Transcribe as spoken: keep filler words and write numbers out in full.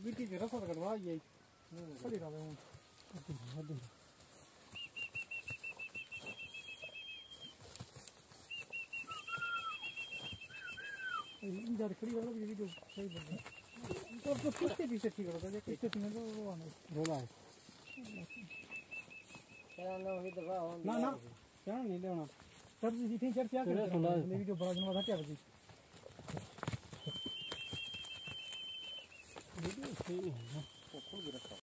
मिट्टी के रखो करवा ये खड़ी रहा हूं इधर खड़ी वाला भी वीडियो सही बन रहा है तो तो किसके पीछे ठीक होता है किसके पीछे तो वो आना बोला है क्या ना हो दबा ना ना क्या नहीं लेना तब जी थी चर्चा कर रहे वीडियो बड़ा बनवा था क्या बजी वीडियो सही है ना